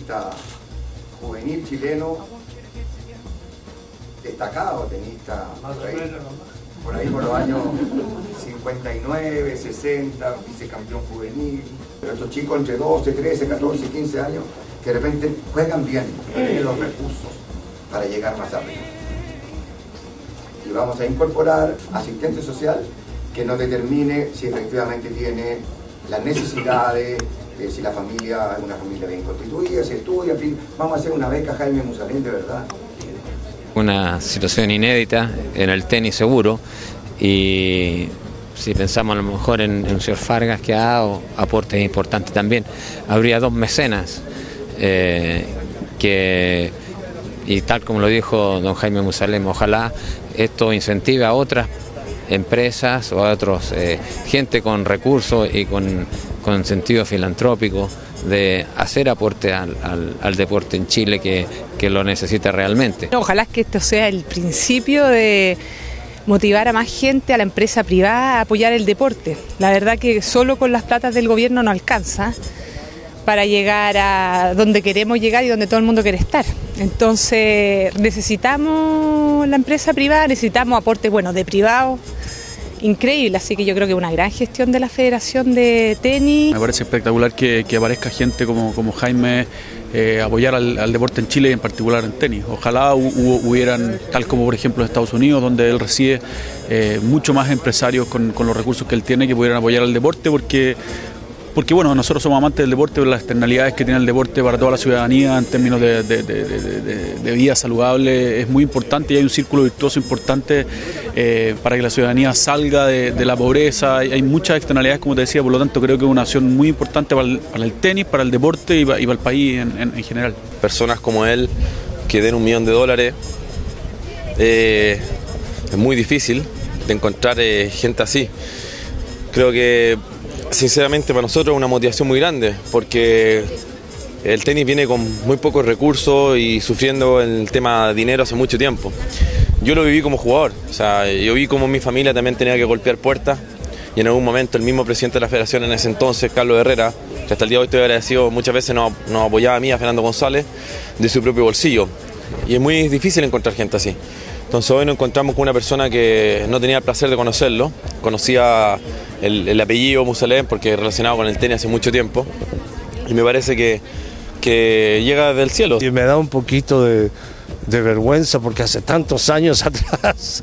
tenista juvenil chileno, destacado tenista, por ahí por los años 59, 60, vicecampeón juvenil. Pero estos chicos entre 12, 13, 14, 15 años, que de repente juegan bien, tienen los recursos para llegar más arriba. Y vamos a incorporar asistente social que nos determine si efectivamente tiene las necesidades, si la familia es una familia bien constituida, si estudia, en fin, vamos a hacer una beca Jaime Musalén de verdad. Una situación inédita en el tenis seguro, y si pensamos a lo mejor en el señor Fargas, que ha dado aportes importantes también, habría 2 mecenas y tal como lo dijo don Jaime Musalem, ojalá esto incentive a otras empresas o a otros gente con recursos y con sentido filantrópico de hacer aporte al deporte en Chile que lo necesita realmente. Ojalá que esto sea el principio de motivar a más gente, a la empresa privada, a apoyar el deporte. La verdad que solo con las platas del gobierno no alcanza para llegar a donde queremos llegar y donde todo el mundo quiere estar. Entonces necesitamos la empresa privada, necesitamos aportes buenos de privados, increíble, así que yo creo que es una gran gestión de la Federación de Tenis. Me parece espectacular que aparezca gente como Jaime, apoyar al deporte en Chile y en particular en tenis. Ojalá hubieran, tal como por ejemplo en Estados Unidos, donde él reside, mucho más empresarios con los recursos que él tiene que pudieran apoyar al deporte, porque bueno, nosotros somos amantes del deporte, pero las externalidades que tiene el deporte para toda la ciudadanía en términos de vida saludable es muy importante, y hay un círculo virtuoso importante para que la ciudadanía salga de la pobreza. Hay muchas externalidades, como te decía, por lo tanto creo que es una acción muy importante para el tenis, para el deporte y para el país en general. Personas como él que den $1 millón, es muy difícil de encontrar gente así. Creo que sinceramente para nosotros es una motivación muy grande, porque el tenis viene con muy pocos recursos y sufriendo el tema de dinero hace mucho tiempo. Yo lo viví como jugador, o sea, yo vi como mi familia también tenía que golpear puertas, y en algún momento el mismo presidente de la federación en ese entonces, Carlos Herrera, que hasta el día de hoy estoy agradecido, muchas veces nos apoyaba a mí, a Fernando González, de su propio bolsillo, y es muy difícil encontrar gente así. Entonces hoy nos encontramos con una persona que no tenía el placer de conocerlo, conocía el apellido Musalem porque relacionado con el tenis hace mucho tiempo, y me parece que llega del cielo. Y me da un poquito de vergüenza porque hace tantos años atrás,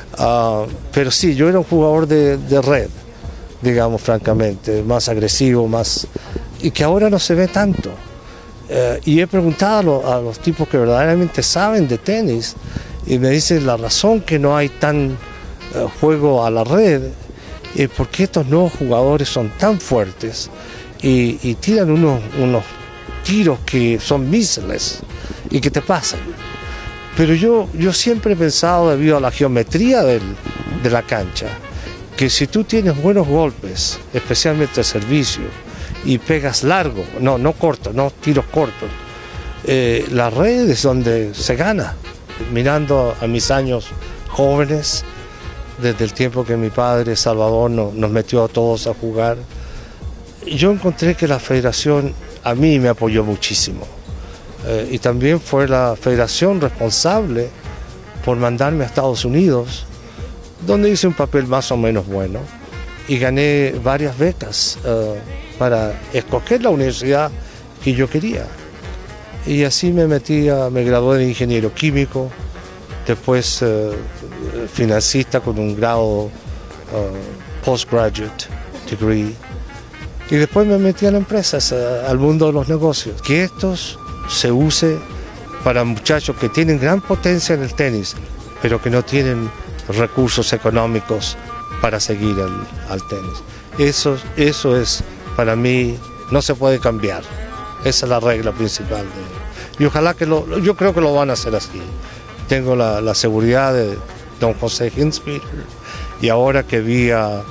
pero sí, yo era un jugador de red, digamos francamente, más agresivo, y que ahora no se ve tanto. Y he preguntado a los tipos que verdaderamente saben de tenis, y me dicen la razón que no hay tan juego a la red es porque estos nuevos jugadores son tan fuertes y tiran unos tiros que son misiles y que te pasan. Pero yo siempre he pensado, debido a la geometría de la cancha, que si tú tienes buenos golpes, especialmente el servicio, y pegas largo, no corto, no tiros cortos, la red es donde se gana. Mirando a mis años jóvenes, desde el tiempo que mi padre Salvador nos metió a todos a jugar, yo encontré que la federación a mí me apoyó muchísimo, y también fue la federación responsable por mandarme a Estados Unidos, donde hice un papel más o menos bueno y gané varias becas para escoger la universidad que yo quería. Y así me gradué de ingeniero químico, después financista con un grado postgraduate degree, y después me metí a las empresas, al mundo de los negocios. Que estos se use para muchachos que tienen gran potencia en el tenis, pero que no tienen recursos económicos para seguir al tenis. Eso es, para mí, no se puede cambiar. Esa es la regla principal. Y ojalá yo creo que lo van a hacer así. Tengo la seguridad de don José Hinspeter, y ahora que vi a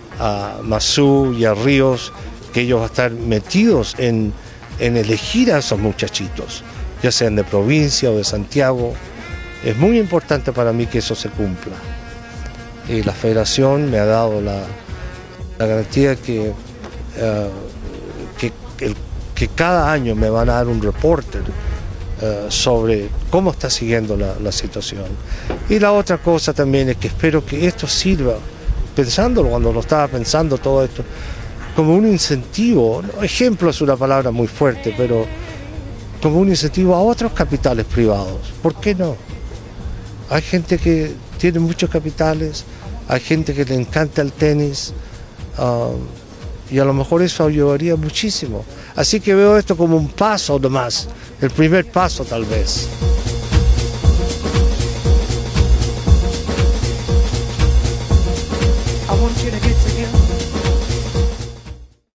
Masú y a Ríos, que ellos van a estar metidos en elegir a esos muchachitos, ya sean de provincia o de Santiago, es muy importante para mí que eso se cumpla. Y la federación me ha dado la garantía que que cada año me van a dar un reporte sobre cómo está siguiendo la situación. Y la otra cosa también es que espero que esto sirva, pensándolo cuando lo estaba pensando todo esto, como un incentivo, ejemplo es una palabra muy fuerte, pero como un incentivo a otros capitales privados. ¿Por qué no? Hay gente que tiene muchos capitales, hay gente que le encanta el tenis, y a lo mejor eso ayudaría muchísimo. Así que veo esto como un paso nomás, el primer paso tal vez.